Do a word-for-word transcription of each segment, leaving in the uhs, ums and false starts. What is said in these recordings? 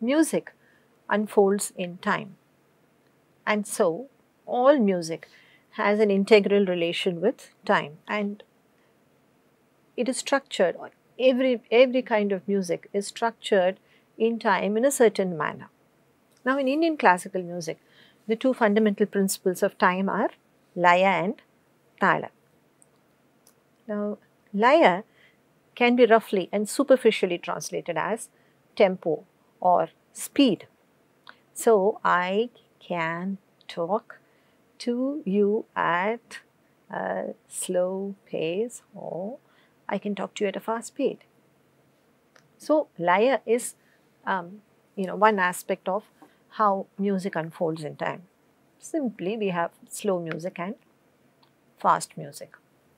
music unfolds in time. And so, all music has an integral relation with time, and it is structured, every, every kind of music is structured in time in a certain manner. Now, in Indian classical music, the two fundamental principles of time are Laya and Tala. Now, Laya can be roughly and superficially translated as tempo or speed. So, I can talk to you at a slow pace, or I can talk to you at a fast speed. So, Laya is um, you know, one aspect of how music unfolds in time. Simply, we have slow music and fast music.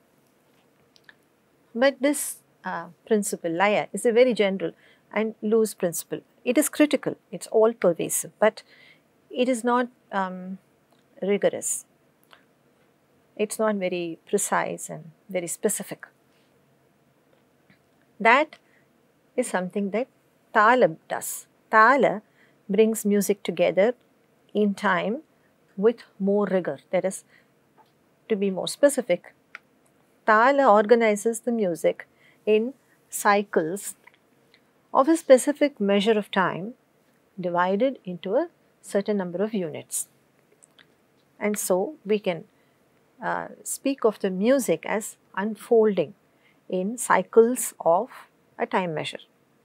But this uh, principle, Laya, is a very general and loose principle. It is critical, it is all pervasive, but it is not um, rigorous. It is not very precise and very specific. That is something that Tala does. Tala brings music together in time with more rigor. That is, to be more specific, Tala organizes the music in cycles of a specific measure of time divided into a certain number of units. And so, we can uh, speak of the music as unfolding in cycles of a time measure.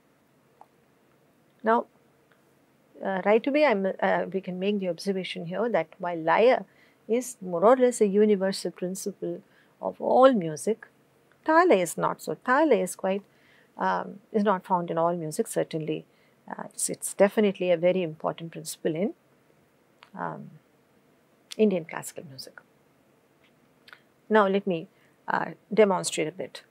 Now, uh, right away I'm, uh, we can make the observation here that while Laya is more or less a universal principle of all music, Tala is not so. Tala is quite, um, is not found in all music, certainly. Uh, it's, it's definitely a very important principle in um, Indian classical music. Now, let me uh, demonstrate a bit.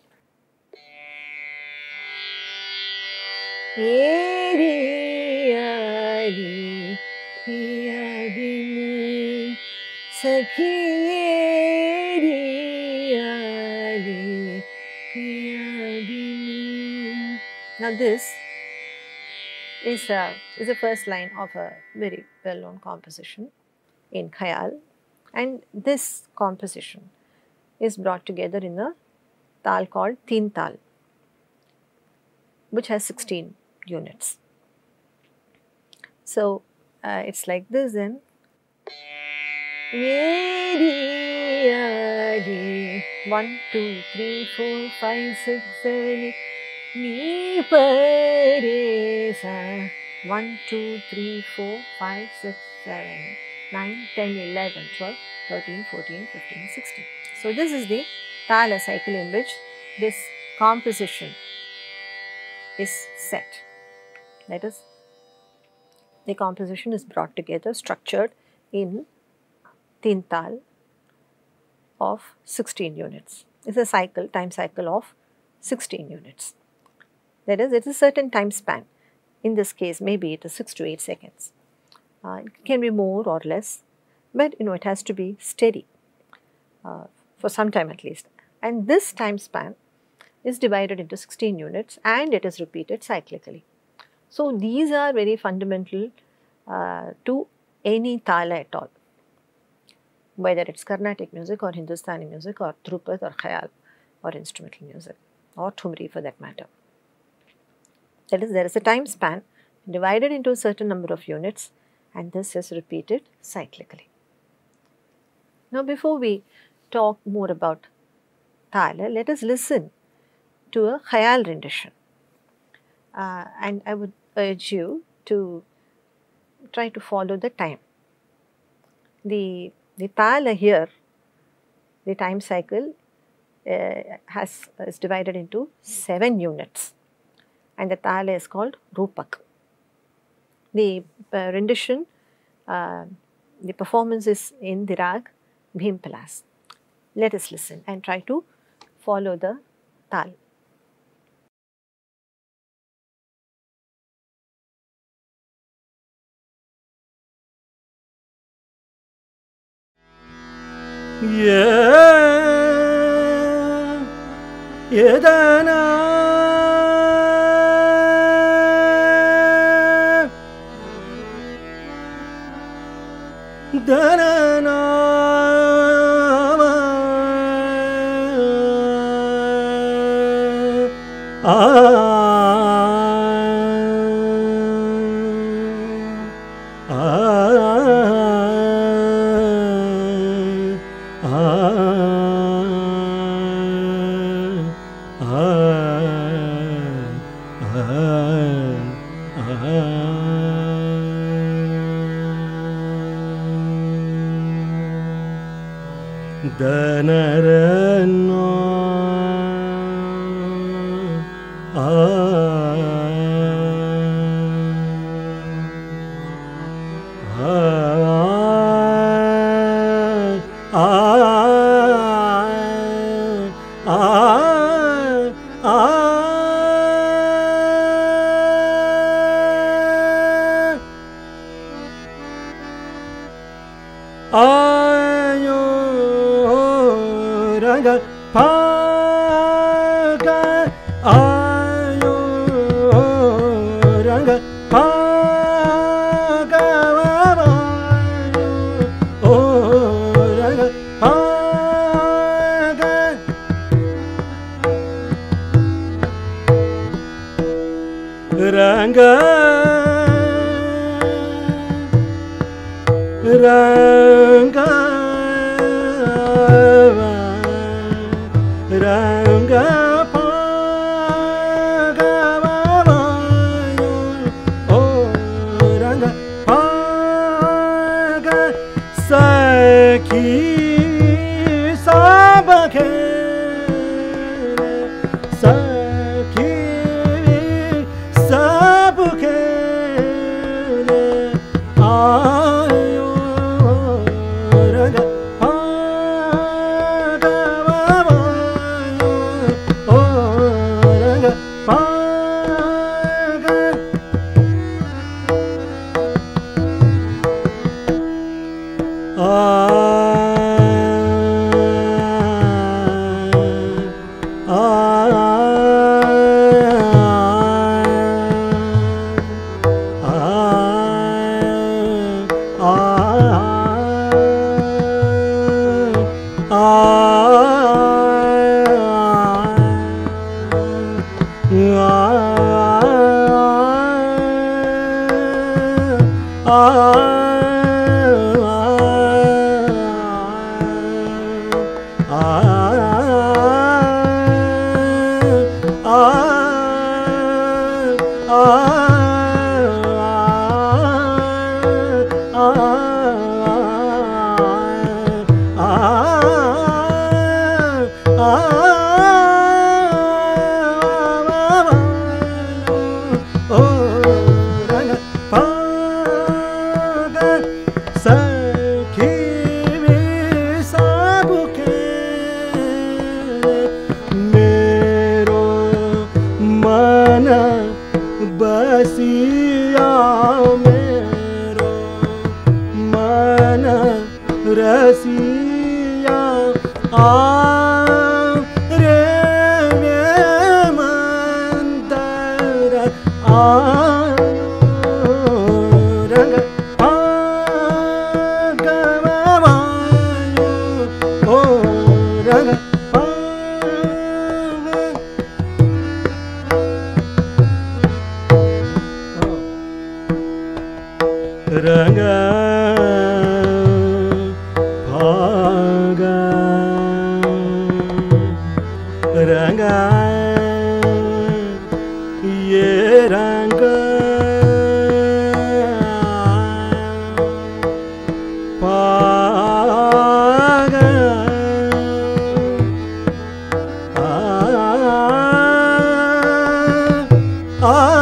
Now, this is a, is the first line of a very well-known composition in Khayal, and this composition is brought together in a tal called Teen Tal, which has sixteen units. So, uh, it's like this then. One, two, three, four, five, six, seven, eight. One, two, three, four, five, six, seven, nine, ten, eleven, twelve, thirteen, fourteen, fifteen, sixteen. So, this is the Tala cycle in which this composition is set. That is, the composition is brought together, structured in Teen Tal of sixteen units. It's a cycle, time cycle of sixteen units. That is, it's a certain time span. In this case, maybe it is six to eight seconds. Uh, it can be more or less, but you know, it has to be steady uh, for some time at least. And this time span is divided into sixteen units and it is repeated cyclically. So, these are very fundamental uh, to any Tala at all, whether it is Carnatic music or Hindustani music or Dhrupad or Khayal or instrumental music or Thumri for that matter. That is, there is a time span divided into a certain number of units and this is repeated cyclically. Now, before we talk more about Tala, let us listen to a Khayal rendition. Uh, and I would urge you to try to follow the time. The, the Tala here, the time cycle uh, has is divided into seven units and the Tala is called Rupak. The uh, rendition, uh, the performance is in the rag Bhimpalas. Let us listen and try to follow the Tal. Yeah, yeah, Danarano Ranga Ranga Ranga Pagavavayo Oh Ranga Paga Sakhi Sabake Sakhi Sabke Ayo Ranga Pagavavayo Oh Ranga Paga Ah बसिया मेरो मन रसिया आ रे वे मंदर आयो रंग पागवायो ओ रंग Ranga Bhaga Ranga Ye Ranga Bhaga Ah Ah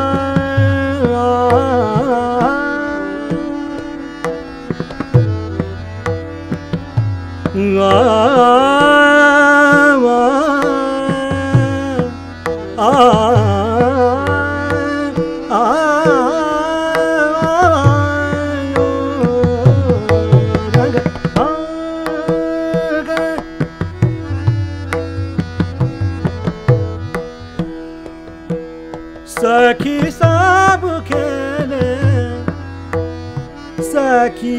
Sakhi sab khele Sakhi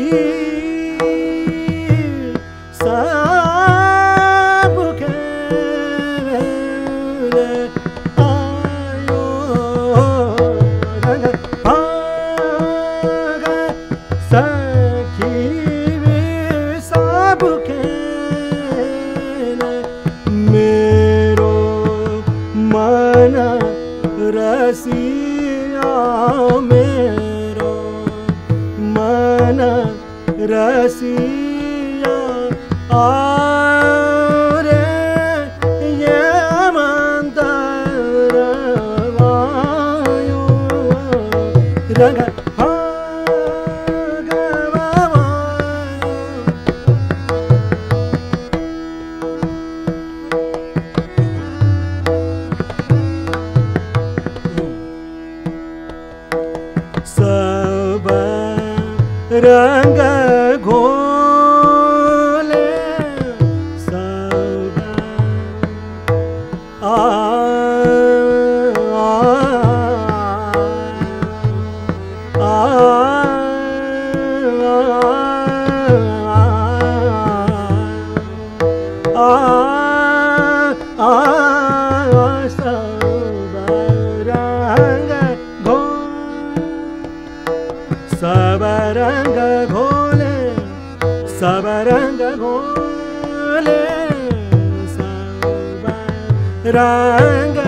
sab khele Ayo ranga paga Sakhi sab khele Mero mana रसिया मेरो मन रसिया आ raga pa ga ma ma saba ranga ghole saba a Sabaranga ghole, sabaranga ghole, sabaranga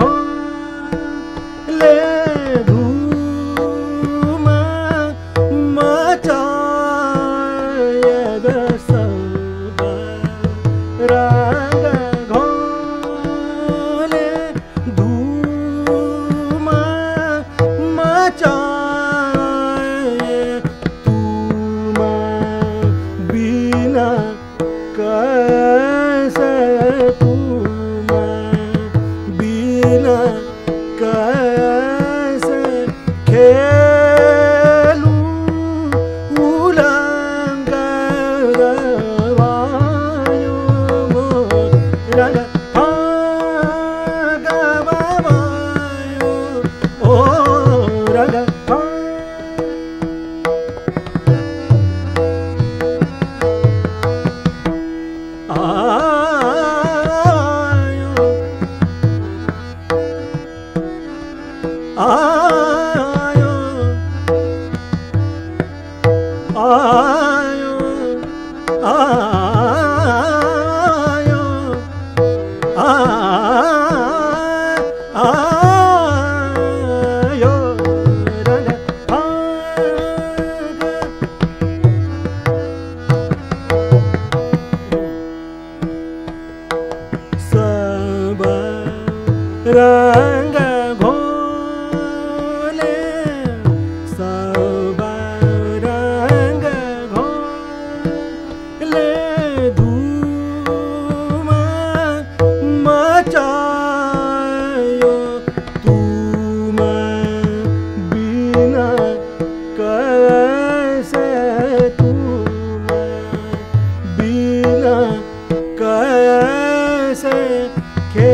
ghole, dhuma machaya da sabaranga ghole, dhuma machaya ranga ghole sabaranga ghole dhuma machayo tuma bina kaise tuma bina kaise ke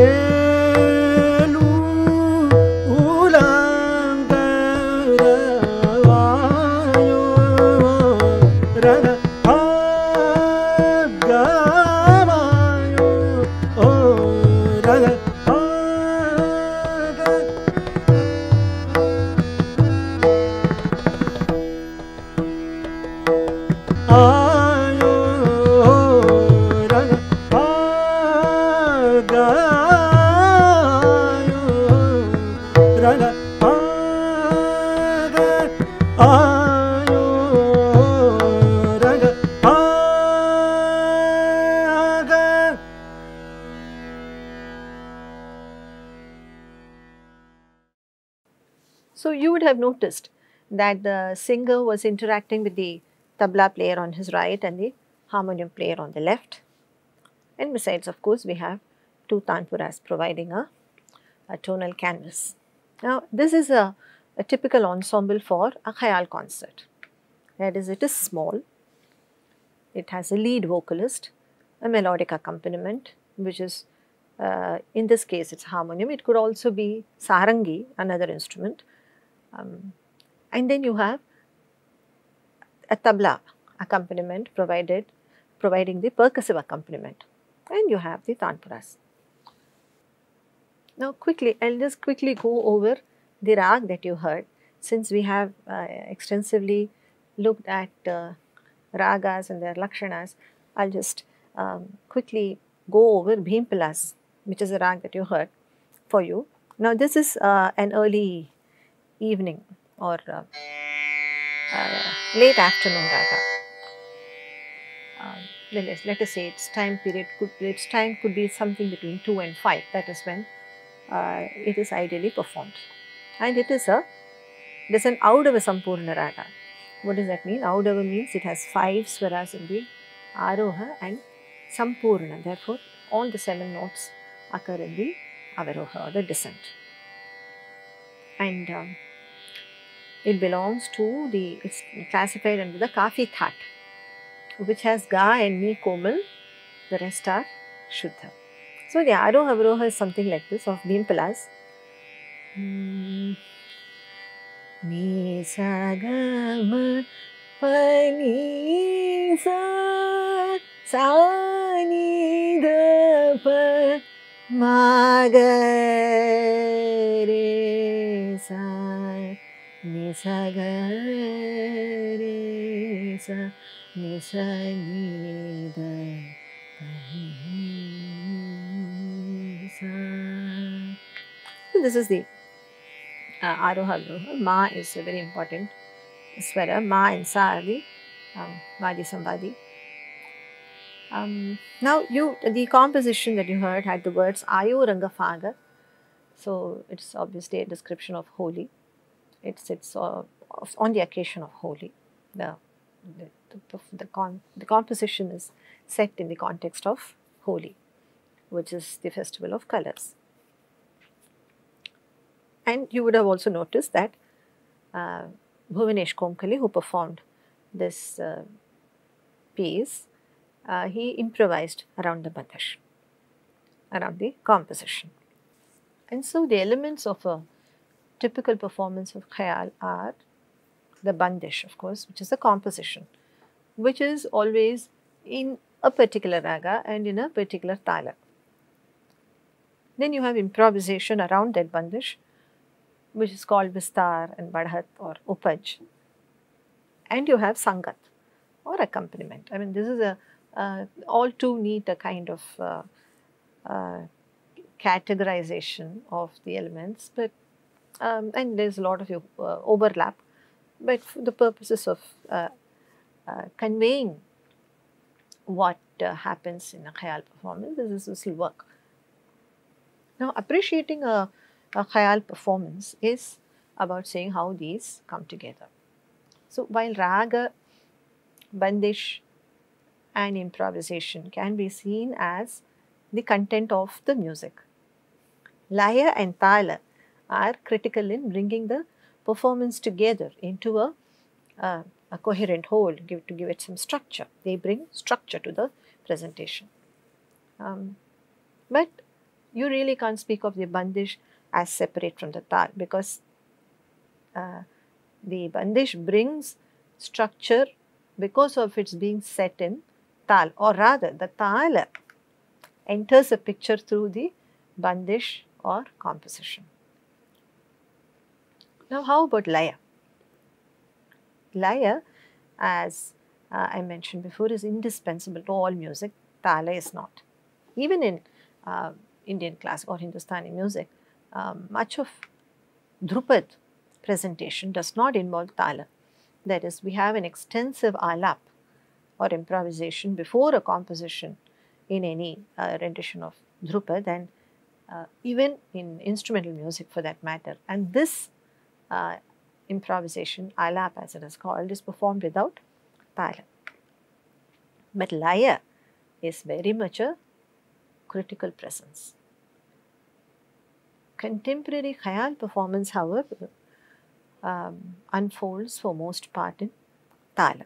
So you would have noticed that the singer was interacting with the tabla player on his right and the harmonium player on the left. And besides, of course, we have two tanpuras providing a, a tonal canvas. Now, this is a, a typical ensemble for a khayal concert. That is, it is small, it has a lead vocalist, a melodic accompaniment, which is, uh, in this case, it's harmonium. It could also be sarangi, another instrument. Um, and then you have a tabla accompaniment provided, providing the percussive accompaniment, and you have the tanpuras. Now quickly, I will just quickly go over the rag that you heard, since we have uh, extensively looked at uh, ragas and their lakshanas. I will just um, quickly go over Bhimpalas, which is a rag that you heard for you. Now this is uh, an early evening or uh, uh, late afternoon raga. Uh, let, us, let us say its time period could its time could be something between two and five. That is when uh, it is ideally performed, and it is a It is an Audava Sampurna Raga. What does that mean? Audava means it has five swaras in the Aroha and Sampurna. Therefore, all the seven notes occur in the Avaroha or the descent. And um, it belongs to the, it's classified under the Kafi That, which has Ga and Mi Komal, the rest are Shuddha. So the Aroha Avaroha is something like this of Bhimpalas. Mm. Ni sa ga ma pa ni sa sa ni da pa ma ga re sa ni sa ga re sa ni sa ni da pa ni sa. So this is the Uh, Aroha Avaroha. Ma is a very important swara. Ma and Sa are the um, Vadi Sambadi. Um, now, you the composition that you heard had the words Ayo Ranga Faga. So, it's obviously a description of Holi. It's it's uh, on the occasion of Holi. The the the, the, con, the composition is set in the context of Holi, which is the festival of colors. And you would have also noticed that uh, Bhuvanesh Komkali, who performed this uh, piece, uh, he improvised around the bandish, around the composition. And so the elements of a typical performance of Khayal are the bandish, of course, which is the composition, which is always in a particular raga and in a particular tala. Then you have improvisation around that bandish, which is called Vistar and Badhat or Upaj. And you have Sangat or accompaniment. I mean, this is a uh, all too neat a kind of uh, uh, categorization of the elements, but um, and there's a lot of uh, overlap. But for the purposes of uh, uh, conveying what uh, happens in a Khayal performance, this, is, this will work. Now, appreciating a A Khayal performance is about saying how these come together. So, while raga, bandish and improvisation can be seen as the content of the music, laya and tala are critical in bringing the performance together into a, a, a coherent whole, give, to give it some structure. They bring structure to the presentation. Um, but you really can't speak of the bandish as separate from the tal, because uh, the bandish brings structure because of its being set in tal, or rather the tala enters a picture through the bandish or composition. Now, how about laya? Laya, as uh, I mentioned before, is indispensable to all music. Tala is not. Even in uh, Indian classic or Hindustani music, Um, much of Dhrupad presentation does not involve tala. That is, we have an extensive alap or improvisation before a composition in any uh, rendition of Dhrupad, and uh, even in instrumental music for that matter. And this uh, improvisation, alap as it is called, is performed without tala. But laya is very much a critical presence. Contemporary Khayal performance, however, um, unfolds for most part in tala.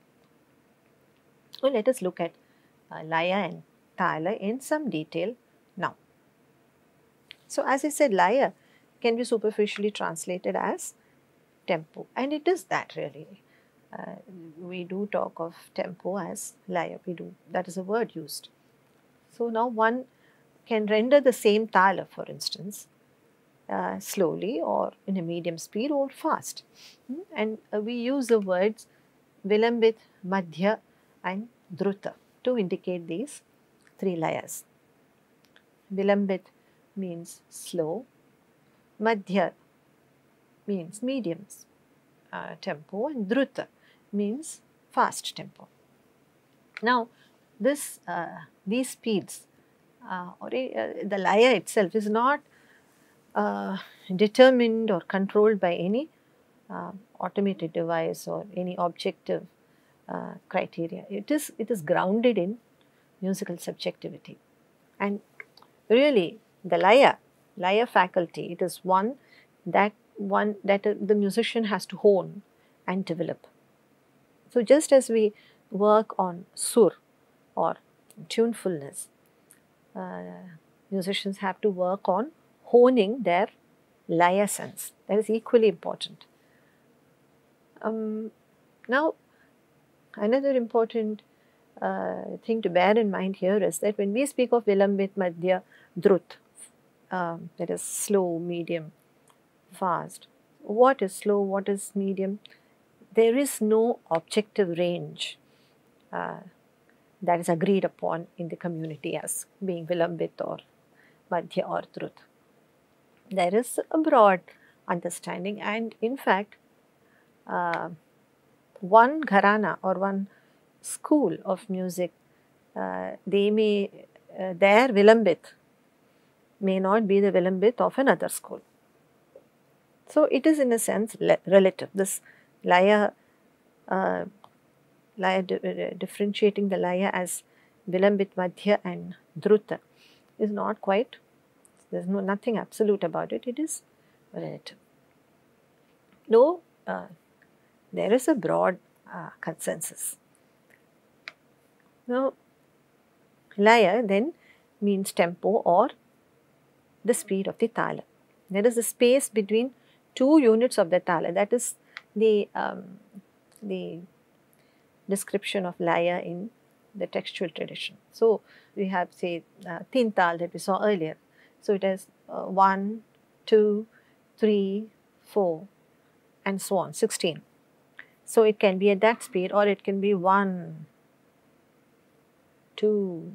So, let us look at uh, laya and tala in some detail now. So, as I said, laya can be superficially translated as tempo, and it is that really. Uh, we do talk of tempo as laya, we do, that is a word used. So, now one can render the same tala, for instance, Uh, slowly or in a medium speed or fast. Hmm? And uh, we use the words vilambit, madhya and druta to indicate these three layers. Vilambit means slow, madhya means medium uh, tempo, and druta means fast tempo. Now, this uh, these speeds uh, or uh, the laya itself is not Uh, determined or controlled by any uh, automated device or any objective uh, criteria. It is, it is grounded in musical subjectivity. And really, the Laya, Laya faculty, it is one that one that uh, the musician has to hone and develop. So just as we work on sur or tunefulness, uh, musicians have to work on honing their Laya sense. That is equally important. Um, now, another important uh, thing to bear in mind here is that when we speak of Vilambit, Madhya, Drut, um, that is slow, medium, fast. What is slow? What is medium? There is no objective range uh, that is agreed upon in the community as being Vilambit or Madhya or Drut. There is a broad understanding, and in fact, uh, one gharana or one school of music, uh, they may, uh, their Vilambit may not be the Vilambit of another school. So it is in a sense relative. This Laya, uh, Laya di uh, differentiating the Laya as Vilambit, Madhya and Druta is not quite, there is no, nothing absolute about it, it is relative. Though uh, there is a broad uh, consensus. Now, Laya then means tempo or the speed of the tala. There is a space between two units of the tala. That is the, um, the description of Laya in the textual tradition. So, we have say uh, tin tal that we saw earlier. So, it has uh, one, two, three, four and so on, sixteen. So, it can be at that speed or it can be one, two,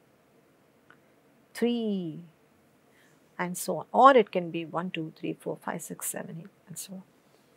three and so on, or it can be one, two, three, four, five, six, seven, eight and so on.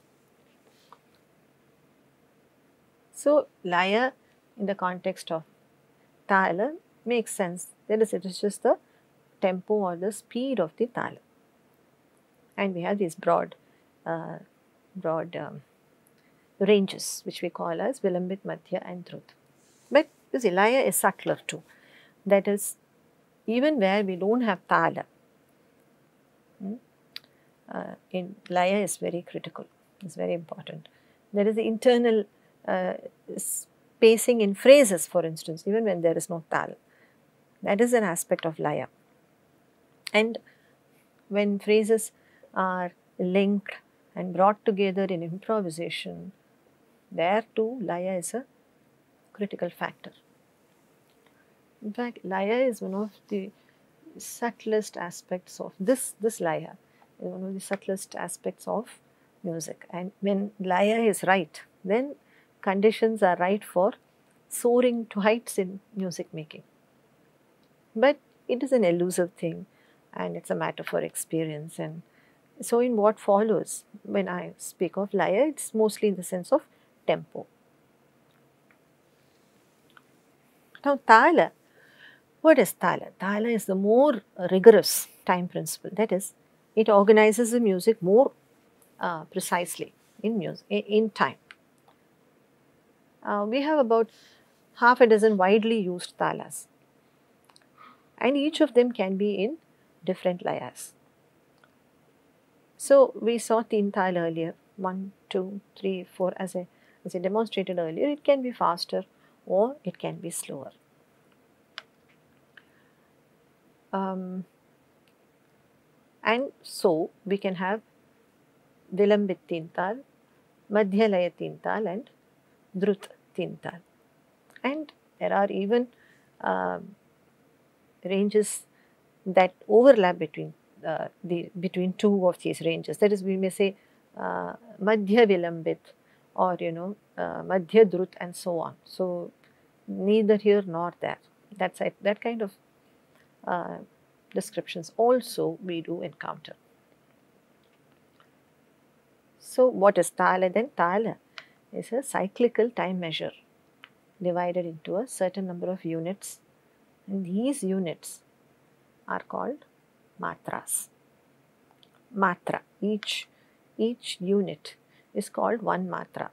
So, Laya in the context of tala makes sense. That is, it is just the tempo or the speed of the tala. And we have these broad, uh, broad um, ranges which we call as Vilambit, Madhya and Drut. But you see, Laya is subtler too. That is, even where we don't have tala, hmm, uh, in Laya is very critical, it's very important. There is the internal uh, spacing in phrases, for instance, even when there is no tal. That is an aspect of Laya. And when phrases are linked and brought together in improvisation, there too Laya is a critical factor. In fact, Laya is one of the subtlest aspects of this, this Laya is one of the subtlest aspects of music. And when Laya is right, then conditions are right for soaring to heights in music making. But it is an elusive thing and it's a matter for experience. And so in what follows, when I speak of Laya, it's mostly in the sense of tempo. Now Tala, what is Tala? Tala is the more rigorous time principle. That is, it organizes the music more uh, precisely in music, in time. Uh, we have about half a dozen widely used talas, and each of them can be in different layas. So we saw Teen Tal earlier, one, two, three, four, as I, as I demonstrated earlier. It can be faster or it can be slower. Um, and so we can have Vilambit Teen Tal, Madhya Laya Teen Tal and Drut Teen Tal. And there are even uh, ranges that overlap between uh, the between two of these ranges. That is, we may say uh, Madhya Vilambit or you know uh, Madhya Drut and so on. So neither here nor there. That's it. That kind of uh, descriptions also we do encounter. So what is Tala then? Tala is a cyclical time measure divided into a certain number of units, and these units are called matras. Matra, each, each unit is called one matra.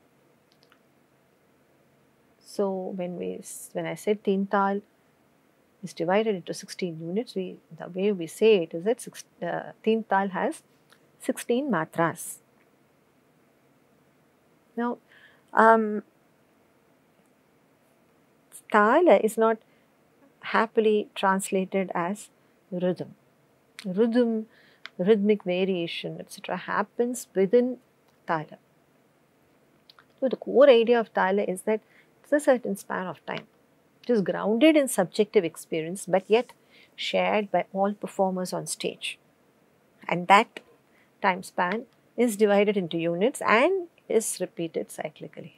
So when we when I said teen tal is divided into sixteen units, we the way we say it is that six, uh, teen tal has sixteen matras. Now, um, tala is not happily translated as rhythm. Rhythm, rhythmic variation, et cetera happens within tala. So the core idea of tala is that it's a certain span of time. It is grounded in subjective experience, but yet shared by all performers on stage. And that time span is divided into units and is repeated cyclically.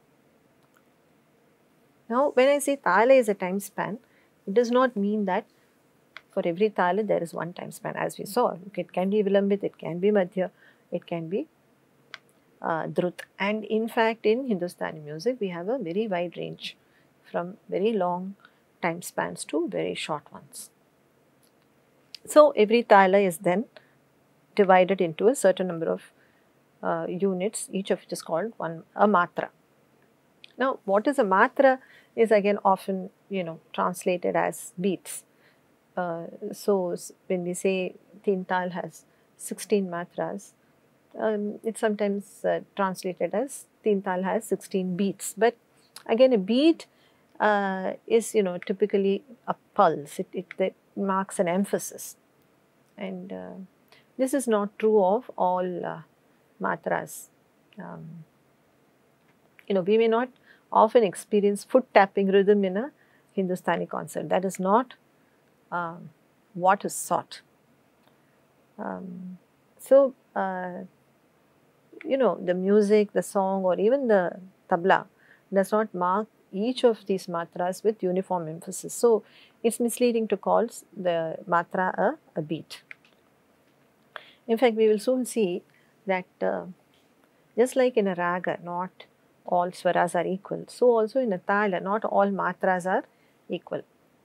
Now, when I say tala is a time span, it does not mean that for every tala there is one time span, as we saw. It can be vilambit, it can be madhya, it can be uh, drut. And in fact, in Hindustani music, we have a very wide range from very long time spans to very short ones. So, every tala is then divided into a certain number of uh, units, each of which is called one a matra. Now, what is a matra is again often, you know, translated as beats. Uh, so, when we say teen tal has sixteen matras, um, it's sometimes uh, translated as teen tal has sixteen beats. But again, a beat uh, is, you know, typically a pulse. It, it, it marks an emphasis, and uh, this is not true of all uh, matras. Um, you know, we may not often experience foot tapping rhythm in a Hindustani concert. That is not um, what is sought. Um, so, uh, you know, the music, the song, or even the tabla does not mark each of these matras with uniform emphasis. So, it's misleading to call the matra a, a beat. In fact, we will soon see that uh, just like in a raga, not all swaras are equal. So also in a tala, not all matras are equal.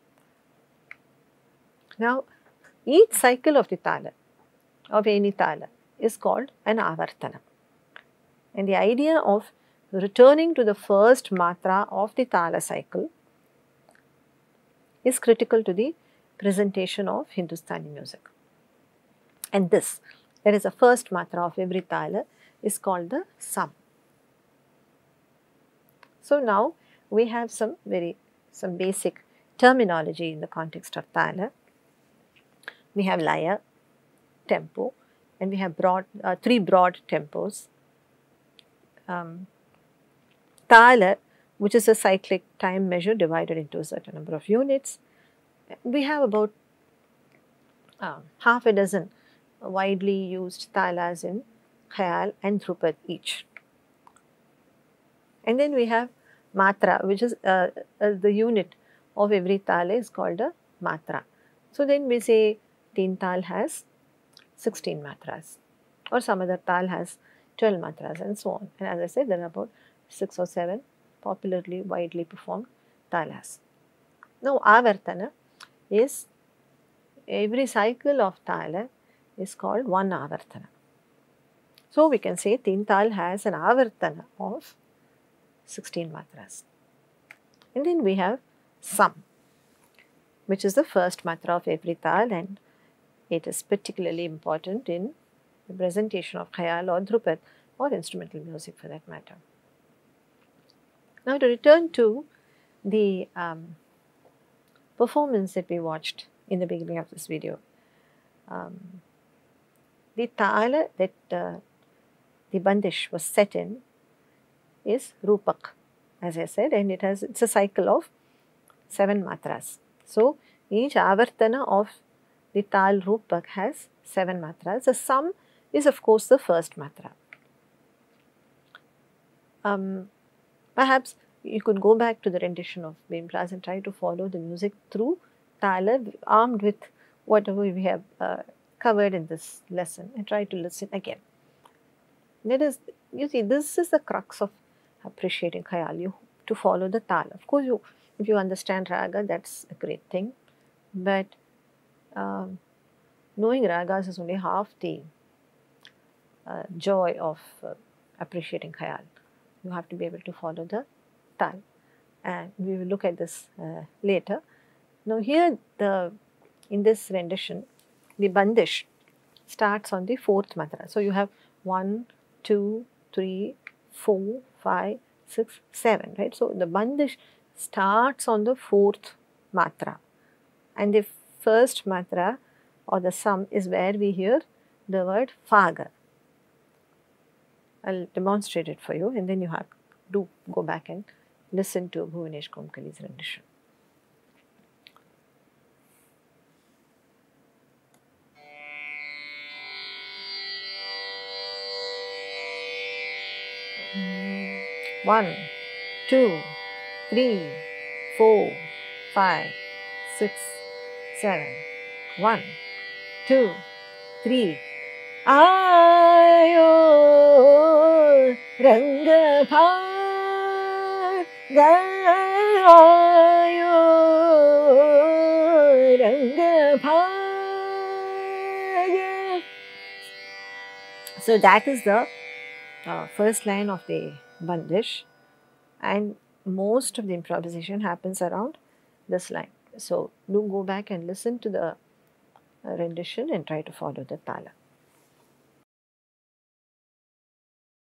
Now, each cycle of the tala, of any tala, is called an avartana. And the idea of returning to the first matra of the tala cycle is critical to the presentation of Hindustani music. And this, that is the first matra of every tala, is called the sam. So now we have some very, some basic terminology in the context of tala. We have laya, tempo, and we have broad, uh, three broad tempos. Um, tala, which is a cyclic time measure divided into a certain number of units. We have about uh, half a dozen widely used talas in khayal and dhrupad each. And then we have matra, which is uh, uh, the unit of every tala is called a matra. So then we say teen tal has sixteen matras, or some other tal has twelve matras, and so on. And as I said, there are about six or seven popularly, widely performed talas. Now, avartana is every cycle of tala is called one avartana. So we can say teen tal has an avartana of sixteen matras. And then we have sam, which is the first matra of every tal, and it is particularly important in the presentation of khayal or dhrupad or instrumental music for that matter. Now, to return to the um, performance that we watched in the beginning of this video, um, the tala that uh, the bandish was set in is rupak, as I said, and it has it's a cycle of seven matras. So each avartana of the tal rupak has seven matras. The sam is of course the first matra. Um, perhaps you could go back to the rendition of Bhimraj and try to follow the music through tala, armed with whatever we have uh, covered in this lesson, and try to listen again. That is, you see, this is the crux of appreciating khayal, you to follow the tala. Of course, you if you understand raga, that's a great thing, but um, knowing ragas is only half the uh, joy of uh, appreciating khayal. You have to be able to follow the tal, and we will look at this uh, later. Now here the in this rendition, the bandish starts on the fourth matra. So you have one, two, three, four, five, six, seven, right? So the bandish starts on the fourth matra, and the first matra or the sum is where we hear the word faga. I'll demonstrate it for you, and then you have to go back and listen to Bhuvanesh Komkali's rendition. One, two, three, four, five, six, seven. One, two, three. Ayo ranga bha ga ayo ranga bha. So that is the uh, first line of the bandish, and most of the improvisation happens around this line. So do go back and listen to the rendition and try to follow the tala.